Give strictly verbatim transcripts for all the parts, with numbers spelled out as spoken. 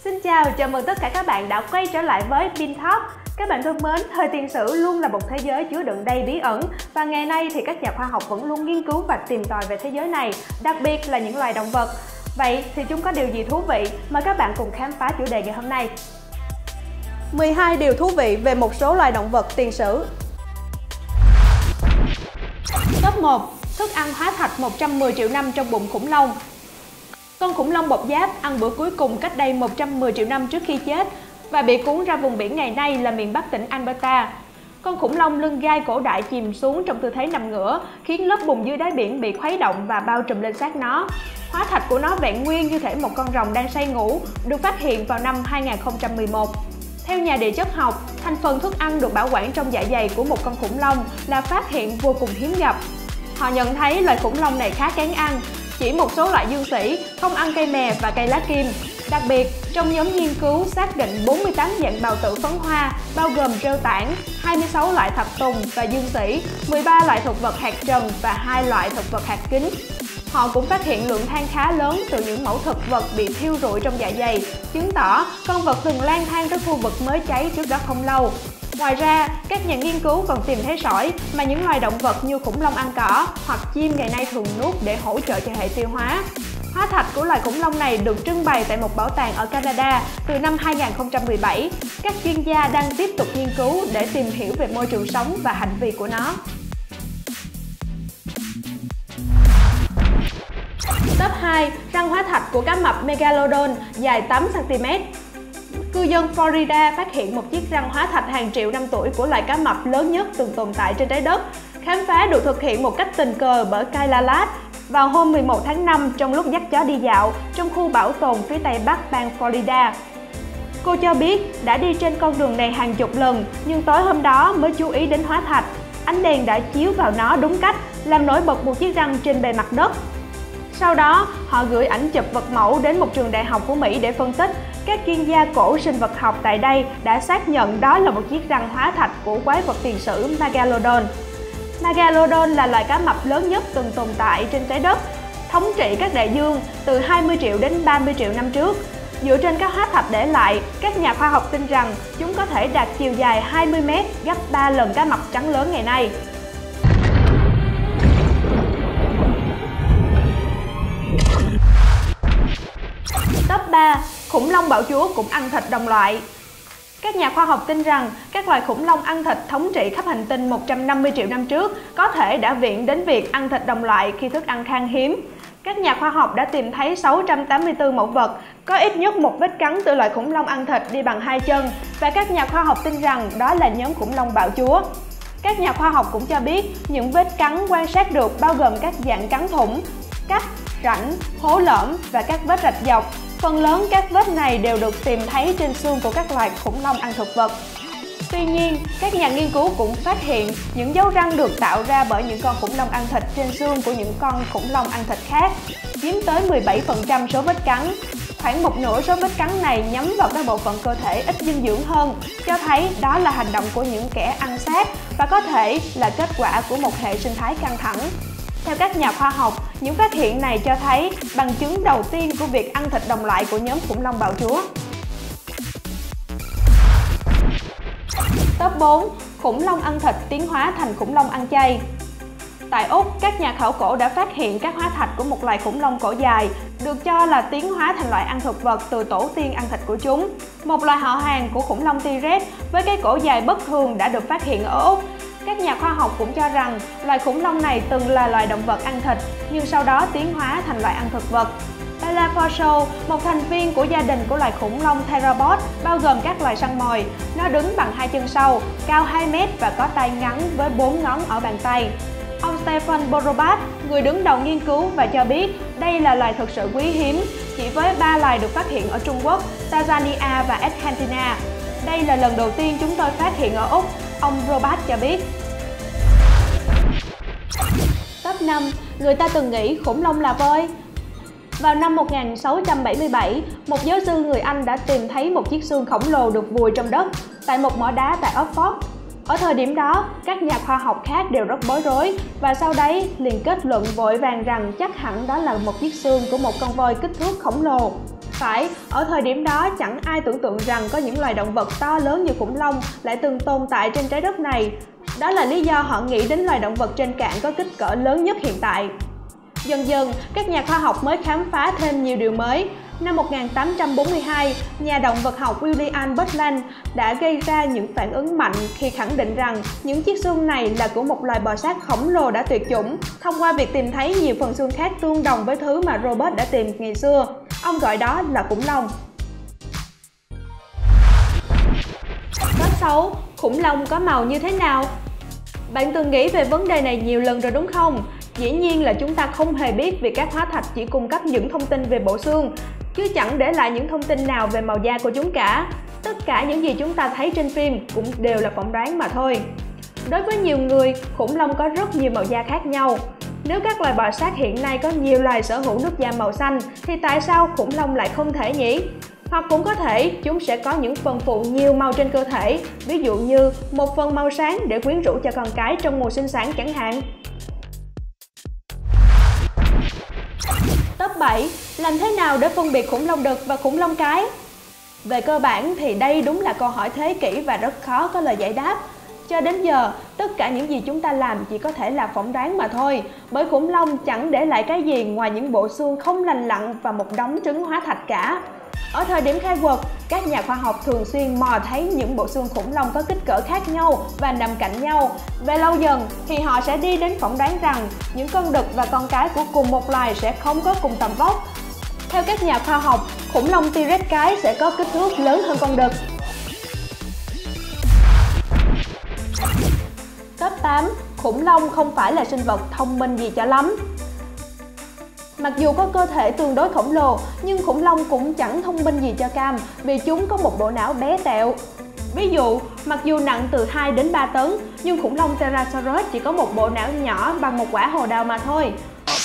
Xin chào, chào mừng tất cả các bạn đã quay trở lại với PinTalk. Các bạn thân mến, thời tiền sử luôn là một thế giới chứa đựng đầy bí ẩn và ngày nay thì các nhà khoa học vẫn luôn nghiên cứu và tìm tòi về thế giới này, đặc biệt là những loài động vật. Vậy thì chúng có điều gì thú vị? Mời các bạn cùng khám phá chủ đề ngày hôm nay. mười hai điều thú vị về một số loài động vật tiền sử. Top một. Thức ăn hóa thạch một trăm mười triệu năm trong bụng khủng long. Con khủng long bột giáp ăn bữa cuối cùng cách đây một trăm mười triệu năm trước khi chết và bị cuốn ra vùng biển ngày nay là miền Bắc tỉnh Alberta. Con khủng long lưng gai cổ đại chìm xuống trong tư thế nằm ngửa, khiến lớp bùn dưới đáy biển bị khuấy động và bao trùm lên xác nó. Hóa thạch của nó vẹn nguyên như thể một con rồng đang say ngủ, được phát hiện vào năm hai nghìn không trăm mười một. Theo nhà địa chất học, thành phần thức ăn được bảo quản trong dạ dày của một con khủng long là phát hiện vô cùng hiếm gặp. Họ nhận thấy loài khủng long này khá kén ăn, chỉ một số loại dương sĩ không ăn cây mè và cây lá kim. Đặc biệt, trong nhóm nghiên cứu xác định bốn mươi tám dạng bào tử phấn hoa, bao gồm rêu tảng, hai mươi sáu loại thạch tùng và dương sĩ, mười ba loại thực vật hạt trần và hai loại thực vật hạt kính. Họ cũng phát hiện lượng than khá lớn từ những mẫu thực vật bị thiêu rụi trong dạ dày, chứng tỏ con vật từng lang thang tới khu vực mới cháy trước đó không lâu. Ngoài ra, các nhà nghiên cứu còn tìm thấy sỏi mà những loài động vật như khủng long ăn cỏ hoặc chim ngày nay thường nuốt để hỗ trợ cho hệ tiêu hóa. Hóa thạch của loài khủng long này được trưng bày tại một bảo tàng ở Canada từ năm hai nghìn không trăm mười bảy. Các chuyên gia đang tiếp tục nghiên cứu để tìm hiểu về môi trường sống và hành vi của nó. Top hai. Răng hóa thạch của cá mập Megalodon dài tám xăng ti mét. Cư dân Florida phát hiện một chiếc răng hóa thạch hàng triệu năm tuổi của loài cá mập lớn nhất từng tồn tại trên trái đất. Khám phá được thực hiện một cách tình cờ bởi Kayla Ladd vào hôm mười một tháng năm trong lúc dắt chó đi dạo trong khu bảo tồn phía tây bắc bang Florida. Cô cho biết đã đi trên con đường này hàng chục lần nhưng tối hôm đó mới chú ý đến hóa thạch. Ánh đèn đã chiếu vào nó đúng cách, làm nổi bật một chiếc răng trên bề mặt đất. Sau đó, họ gửi ảnh chụp vật mẫu đến một trường đại học của Mỹ để phân tích. Các chuyên gia cổ sinh vật học tại đây đã xác nhận đó là một chiếc răng hóa thạch của quái vật tiền sử Megalodon. Megalodon là loài cá mập lớn nhất từng tồn tại trên trái đất, thống trị các đại dương từ hai mươi triệu đến ba mươi triệu năm trước. Dựa trên các hóa thạch để lại, các nhà khoa học tin rằng chúng có thể đạt chiều dài hai mươi mét, gấp ba lần cá mập trắng lớn ngày nay. Top ba. Khủng long bạo chúa cũng ăn thịt đồng loại. Các nhà khoa học tin rằng các loài khủng long ăn thịt thống trị khắp hành tinh một trăm năm mươi triệu năm trước có thể đã viện đến việc ăn thịt đồng loại khi thức ăn khan hiếm. Các nhà khoa học đã tìm thấy sáu trăm tám mươi tư mẫu vật có ít nhất một vết cắn từ loài khủng long ăn thịt đi bằng hai chân và các nhà khoa học tin rằng đó là nhóm khủng long bạo chúa. Các nhà khoa học cũng cho biết những vết cắn quan sát được bao gồm các dạng cắn thủng, cắt, rãnh, hố lõm và các vết rạch dọc. Phần lớn các vết này đều được tìm thấy trên xương của các loài khủng long ăn thực vật. Tuy nhiên, các nhà nghiên cứu cũng phát hiện những dấu răng được tạo ra bởi những con khủng long ăn thịt trên xương của những con khủng long ăn thịt khác, chiếm tới mười bảy phần trăm số vết cắn. Khoảng một nửa số vết cắn này nhắm vào các bộ phận cơ thể ít dinh dưỡng hơn, cho thấy đó là hành động của những kẻ ăn xác và có thể là kết quả của một hệ sinh thái căng thẳng. Theo các nhà khoa học, những phát hiện này cho thấy bằng chứng đầu tiên của việc ăn thịt đồng loại của nhóm khủng long bạo chúa. Top bốn. Khủng long ăn thịt tiến hóa thành khủng long ăn chay. Tại Úc, các nhà khảo cổ đã phát hiện các hóa thạch của một loài khủng long cổ dài, được cho là tiến hóa thành loại ăn thực vật từ tổ tiên ăn thịt của chúng. Một loài họ hàng của khủng long T-Rex với cái cổ dài bất thường đã được phát hiện ở Úc. Các nhà khoa học cũng cho rằng loài khủng long này từng là loài động vật ăn thịt, nhưng sau đó tiến hóa thành loài ăn thực vật. Bella Forshaw, một thành viên của gia đình của loài khủng long Theropod, bao gồm các loài săn mồi. Nó đứng bằng hai chân sau, cao hai mét và có tay ngắn với bốn ngón ở bàn tay. Ông Stephen Borobat, người đứng đầu nghiên cứu và cho biết đây là loài thực sự quý hiếm, chỉ với ba loài được phát hiện ở Trung Quốc, Tanzania và Argentina. Đây là lần đầu tiên chúng tôi phát hiện ở Úc, ông Robert cho biết. Top năm. Người ta từng nghĩ khủng long là voi. Vào năm một nghìn sáu trăm bảy mươi bảy, một giáo sư người Anh đã tìm thấy một chiếc xương khổng lồ được vùi trong đất tại một mỏ đá tại Oxford. Ở thời điểm đó, các nhà khoa học khác đều rất bối rối và sau đấy liền kết luận vội vàng rằng chắc hẳn đó là một chiếc xương của một con voi kích thước khổng lồ. Phải, ở thời điểm đó chẳng ai tưởng tượng rằng có những loài động vật to lớn như khủng long lại từng tồn tại trên trái đất này. Đó là lý do họ nghĩ đến loài động vật trên cạn có kích cỡ lớn nhất hiện tại. Dần dần, các nhà khoa học mới khám phá thêm nhiều điều mới. Năm một nghìn tám trăm bốn mươi hai, nhà động vật học William Butland đã gây ra những phản ứng mạnh khi khẳng định rằng những chiếc xương này là của một loài bò sát khổng lồ đã tuyệt chủng, thông qua việc tìm thấy nhiều phần xương khác tương đồng với thứ mà Robert đã tìm ngày xưa. Ông gọi đó là khủng long. Số sáu. Khủng long có màu như thế nào? Bạn từng nghĩ về vấn đề này nhiều lần rồi đúng không? Dĩ nhiên là chúng ta không hề biết vì các hóa thạch chỉ cung cấp những thông tin về bộ xương, chứ chẳng để lại những thông tin nào về màu da của chúng cả. Tất cả những gì chúng ta thấy trên phim cũng đều là phỏng đoán mà thôi. Đối với nhiều người, khủng long có rất nhiều màu da khác nhau. Nếu các loài bò sát hiện nay có nhiều loài sở hữu nước da màu xanh, thì tại sao khủng long lại không thể nhỉ? Hoặc cũng có thể chúng sẽ có những phần phụ nhiều màu trên cơ thể, ví dụ như một phần màu sáng để quyến rũ cho con cái trong mùa sinh sản chẳng hạn. Top bảy. Làm thế nào để phân biệt khủng long đực và khủng long cái? Về cơ bản thì đây đúng là câu hỏi thế kỷ và rất khó có lời giải đáp. Cho đến giờ, tất cả những gì chúng ta làm chỉ có thể là phỏng đoán mà thôi, bởi khủng long chẳng để lại cái gì ngoài những bộ xương không lành lặn và một đống trứng hóa thạch cả. Ở thời điểm khai quật, các nhà khoa học thường xuyên mò thấy những bộ xương khủng long có kích cỡ khác nhau và nằm cạnh nhau. Về lâu dần thì họ sẽ đi đến phỏng đoán rằng những con đực và con cái của cùng một loài sẽ không có cùng tầm vóc. Theo các nhà khoa học, khủng long T-Rex cái sẽ có kích thước lớn hơn con đực. Top tám. Khủng long không phải là sinh vật thông minh gì cho lắm. Mặc dù có cơ thể tương đối khổng lồ, nhưng khủng long cũng chẳng thông minh gì cho cam vì chúng có một bộ não bé tẹo. Ví dụ, mặc dù nặng từ hai đến ba tấn, nhưng khủng long Pterosaurus chỉ có một bộ não nhỏ bằng một quả hồ đào mà thôi.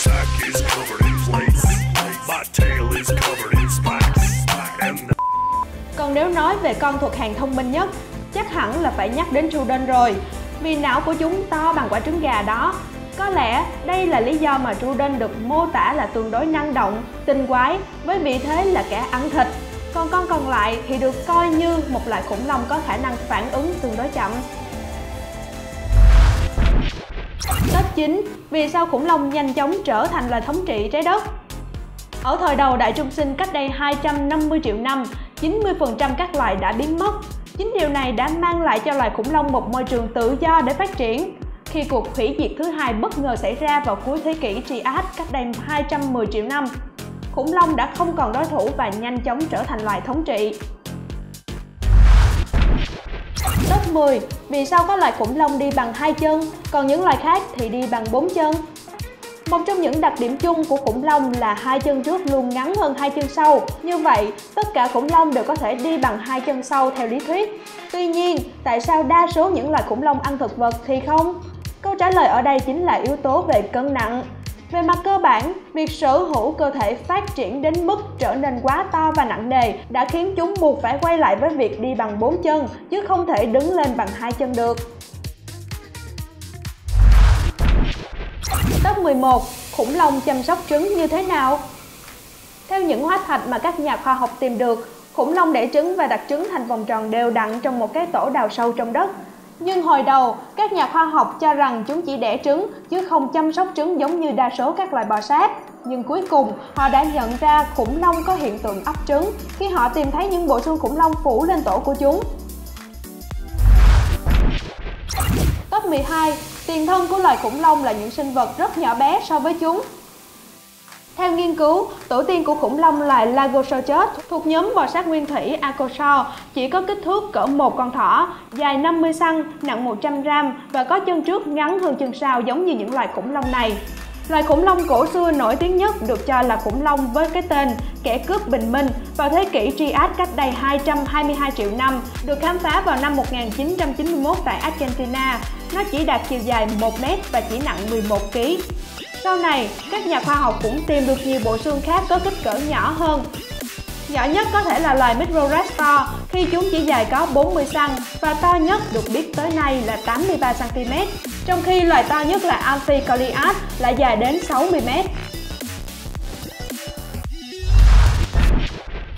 Còn nếu nói về con thuộc hàng thông minh nhất, chắc hẳn là phải nhắc đến Troodon rồi, vì não của chúng to bằng quả trứng gà đó. Có lẽ đây là lý do mà Troodon được mô tả là tương đối năng động, tinh quái, với vị thế là kẻ ăn thịt. Còn con còn lại thì được coi như một loại khủng long có khả năng phản ứng tương đối chậm. Top chín. Vì sao khủng long nhanh chóng trở thành loài thống trị trái đất? Ở thời đầu Đại Trung Sinh cách đây hai trăm năm mươi triệu năm, chín mươi phần trăm các loài đã biến mất. Chính điều này đã mang lại cho loài khủng long một môi trường tự do để phát triển. Khi cuộc hủy diệt thứ hai bất ngờ xảy ra vào cuối thế kỷ Trias cách đây hai trăm mười triệu năm, khủng long đã không còn đối thủ và nhanh chóng trở thành loài thống trị. Top mười. Vì sao có loài khủng long đi bằng hai chân, còn những loài khác thì đi bằng bốn chân? Một trong những đặc điểm chung của khủng long là hai chân trước luôn ngắn hơn hai chân sau. Như vậy, tất cả khủng long đều có thể đi bằng hai chân sau theo lý thuyết. Tuy nhiên, tại sao đa số những loài khủng long ăn thực vật thì không? Câu trả lời ở đây chính là yếu tố về cân nặng. Về mặt cơ bản, việc sở hữu cơ thể phát triển đến mức trở nên quá to và nặng nề đã khiến chúng buộc phải quay lại với việc đi bằng bốn chân, chứ không thể đứng lên bằng hai chân được. Top mười một. Khủng long chăm sóc trứng như thế nào? Theo những hóa thạch mà các nhà khoa học tìm được, khủng long đẻ trứng và đặt trứng thành vòng tròn đều đặn trong một cái tổ đào sâu trong đất. Nhưng hồi đầu, các nhà khoa học cho rằng chúng chỉ đẻ trứng chứ không chăm sóc trứng giống như đa số các loài bò sát. Nhưng cuối cùng, họ đã nhận ra khủng long có hiện tượng ấp trứng khi họ tìm thấy những bộ xương khủng long phủ lên tổ của chúng. Top mười hai. Tiền thân của loài khủng long là những sinh vật rất nhỏ bé so với chúng. Theo nghiên cứu, tổ tiên của khủng long là Lagosaurus thuộc nhóm bò sát nguyên thủy Archosaur, chỉ có kích thước cỡ một con thỏ, dài năm mươi xăng-ti-mét, nặng một trăm gam và có chân trước ngắn hơn chân sau giống như những loài khủng long này. Loài khủng long cổ xưa nổi tiếng nhất được cho là khủng long với cái tên kẻ cướp bình minh vào thế kỷ Trias cách đây hai trăm hai mươi hai triệu năm, được khám phá vào năm một nghìn chín trăm chín mươi mốt tại Argentina. Nó chỉ đạt chiều dài một mét và chỉ nặng mười một ki lô gam. Sau này, các nhà khoa học cũng tìm được nhiều bộ xương khác có kích cỡ nhỏ hơn. Nhỏ nhất có thể là loài Microraptor khi chúng chỉ dài có bốn mươi xăng-ti-mét và to nhất được biết tới nay là tám mươi ba xăng-ti-mét, trong khi loài to nhất là Amphicoelias lại dài đến sáu mươi mét.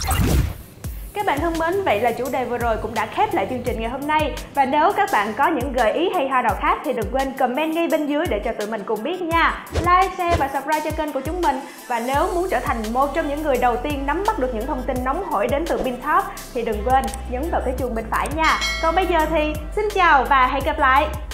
Các bạn thân mến, vậy là chủ đề vừa rồi cũng đã khép lại chương trình ngày hôm nay. Và nếu các bạn có những gợi ý hay ho nào khác thì đừng quên comment ngay bên dưới để cho tụi mình cùng biết nha. Like, share và subscribe cho kênh của chúng mình. Và nếu muốn trở thành một trong những người đầu tiên nắm bắt được những thông tin nóng hổi đến từ BinTalk thì đừng quên nhấn vào cái chuông bên phải nha. Còn bây giờ thì xin chào và hẹn gặp lại.